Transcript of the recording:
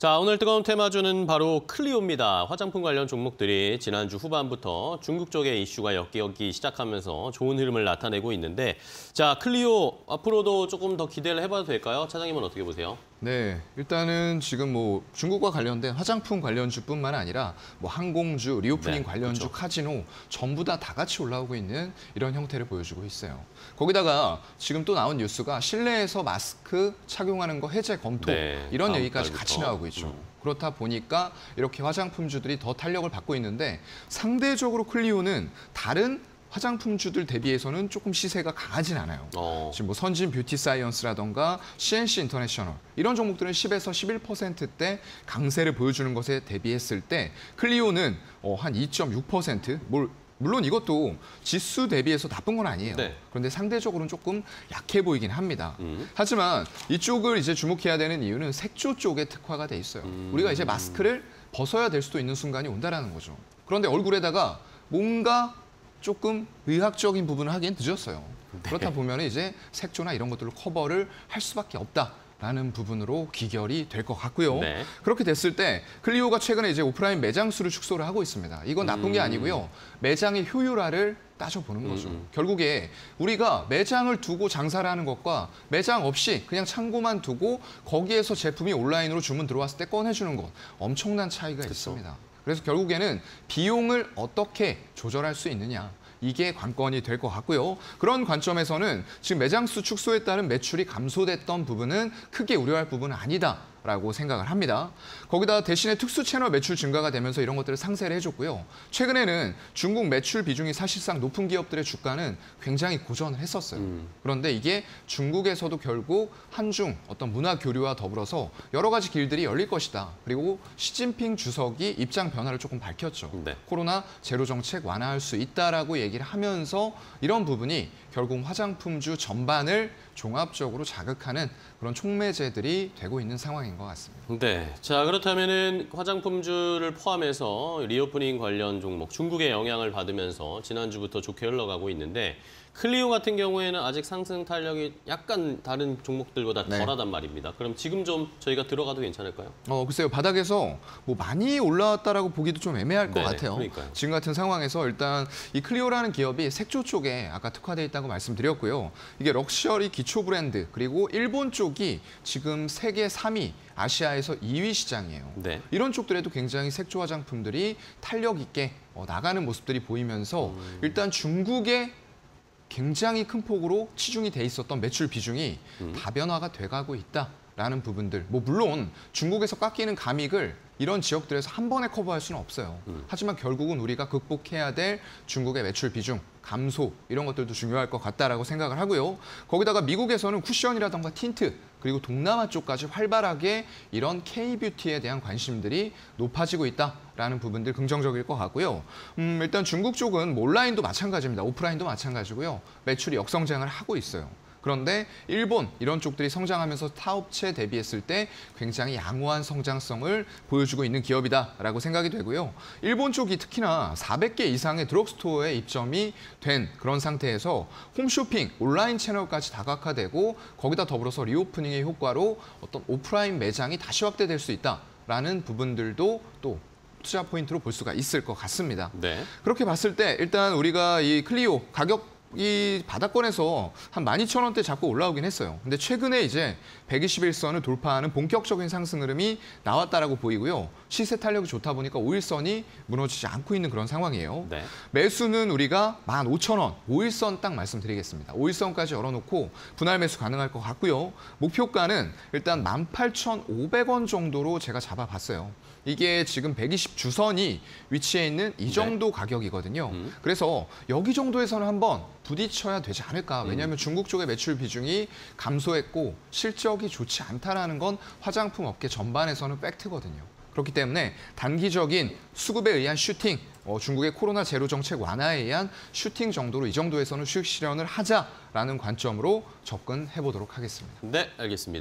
자, 오늘 뜨거운 테마주는 바로 클리오입니다. 화장품 관련 종목들이 지난주 후반부터 중국 쪽의 이슈가 엮이기 시작하면서 좋은 흐름을 나타내고 있는데, 자, 클리오 앞으로도 조금 더 기대를 해봐도 될까요? 차장님은 어떻게 보세요? 네, 일단은 지금 중국과 관련된 화장품 관련주뿐만 아니라 항공주, 리오프닝 네, 관련주, 그렇죠. 카지노 전부 다 같이 올라오고 있는 이런 형태를 보여주고 있어요. 거기다가 지금 또 나온 뉴스가 실내에서 마스크 착용하는 거 해제 검토 네, 이런 다음 얘기까지 달부터. 같이 나오고 있죠. 그렇다 보니까 이렇게 화장품주들이 더 탄력을 받고 있는데 상대적으로 클리오는 다른 화장품주들 대비해서는 조금 시세가 강하진 않아요. 지금 선진 뷰티 사이언스라던가 CNC 인터내셔널 이런 종목들은 10에서 11%대 강세를 보여주는 것에 대비했을 때 클리오는 한 2.6%, 물론 이것도 지수 대비해서 나쁜 건 아니에요. 네. 그런데 상대적으로는 조금 약해 보이긴 합니다. 하지만 이쪽을 이제 주목해야 되는 이유는 색조 쪽에 특화가 돼 있어요. 우리가 이제 마스크를 벗어야 될 수도 있는 순간이 온다라는 거죠. 그런데 얼굴에다가 뭔가 조금 의학적인 부분을 하기엔 늦었어요. 그렇다 보면 이제 색조나 이런 것들로 커버를 할 수밖에 없다라는 부분으로 귀결이 될 것 같고요. 네. 그렇게 됐을 때 클리오가 최근에 이제 오프라인 매장 수를 축소를 하고 있습니다. 이건 나쁜 게 아니고요. 매장의 효율화를 따져보는 거죠. 결국에 우리가 매장을 두고 장사를 하는 것과 매장 없이 그냥 창고만 두고 거기에서 제품이 온라인으로 주문 들어왔을 때 꺼내주는 것 엄청난 차이가 있습니다. 그래서 결국에는 비용을 어떻게 조절할 수 있느냐. 이게 관건이 될 것 같고요. 그런 관점에서는 지금 매장 수 축소에 따른 매출이 감소됐던 부분은 크게 우려할 부분은 아니다라고 생각을 합니다. 거기다 대신에 특수 채널 매출 증가가 되면서 이런 것들을 상쇄를 해줬고요. 최근에는 중국 매출 비중이 사실상 높은 기업들의 주가는 굉장히 고전을 했었어요. 그런데 이게 중국에서도 결국 한중 어떤 문화 교류와 더불어서 여러 가지 길들이 열릴 것이다. 그리고 시진핑 주석이 입장 변화를 조금 밝혔죠. 네. 코로나 제로 정책 완화할 수 있다라고 얘기를 하면서 이런 부분이 결국 화장품주 전반을 종합적으로 자극하는 그런 촉매제들이 되고 있는 상황인 것 같습니다. 네, 자 그렇다면은 화장품주를 포함해서 리오프닝 관련 종목 중국의 영향을 받으면서 지난주부터 좋게 흘러가고 있는데 클리오 같은 경우에는 아직 상승 탄력이 약간 다른 종목들보다 덜하단 말입니다. 그럼 지금 좀 저희가 들어가도 괜찮을까요? 글쎄요. 바닥에서 많이 올라왔다라고 보기도 좀 애매할 것 같아요. 그러니까요. 지금 같은 상황에서 일단 이 클리오라는 기업이 색조 쪽에 아까 특화되어 있다고 말씀드렸고요. 이게 럭셔리 기초 브랜드 그리고 일본 쪽이 지금 세계 3위, 아시아에서 2위 시장이에요. 네. 이런 쪽들에도 굉장히 색조 화장품들이 탄력 있게 나가는 모습들이 보이면서 일단 중국의 굉장히 큰 폭으로 치중이 돼 있었던 매출 비중이 다변화가 돼가고 있다라는 부분들. 물론 중국에서 깎이는 감익을 이런 지역들에서 한 번에 커버할 수는 없어요. 하지만 결국은 우리가 극복해야 될 중국의 매출 비중, 감소 이런 것들도 중요할 것 같다라고 생각을 하고요. 거기다가 미국에서는 쿠션이라던가 틴트 그리고 동남아 쪽까지 활발하게 이런 K-뷰티에 대한 관심들이 높아지고 있다라는 부분들 긍정적일 것 같고요. 일단 중국 쪽은 온라인도 마찬가지입니다. 오프라인도 마찬가지고요. 매출이 역성장을 하고 있어요. 그런데 일본 이런 쪽들이 성장하면서 타업체 대비했을 때 굉장히 양호한 성장성을 보여주고 있는 기업이다라고 생각이 되고요. 일본 쪽이 특히나 400개 이상의 드럭스토어에 입점이 된 그런 상태에서 홈쇼핑, 온라인 채널까지 다각화되고 거기다 더불어서 리오프닝의 효과로 어떤 오프라인 매장이 다시 확대될 수 있다라는 부분들도 또 투자 포인트로 볼 수가 있을 것 같습니다. 네. 그렇게 봤을 때 일단 우리가 이 클리오 이 바닥권에서 한 12,000원대 잡고 올라오긴 했어요. 근데 최근에 이제 121선을 돌파하는 본격적인 상승 흐름이 나왔다라고 보이고요. 시세 탄력이 좋다 보니까 5일선이 무너지지 않고 있는 그런 상황이에요. 네. 매수는 우리가 15,000원, 5일선 딱 말씀드리겠습니다. 5일선까지 열어놓고 분할 매수 가능할 것 같고요. 목표가는 일단 18,500원 정도로 제가 잡아봤어요. 이게 지금 120주선이 위치해 있는 이 정도 가격이거든요. 그래서 여기 정도에서는 한번 부딪혀야 되지 않을까. 왜냐하면 중국 쪽의 매출 비중이 감소했고 실적이 좋지 않다라는 건 화장품 업계 전반에서는 팩트거든요. 그렇기 때문에 단기적인 수급에 의한 슈팅, 중국의 코로나 제로 정책 완화에 의한 슈팅 정도로 이 정도에서는 수익 실현을 하자라는 관점으로 접근해 보도록 하겠습니다. 네, 알겠습니다.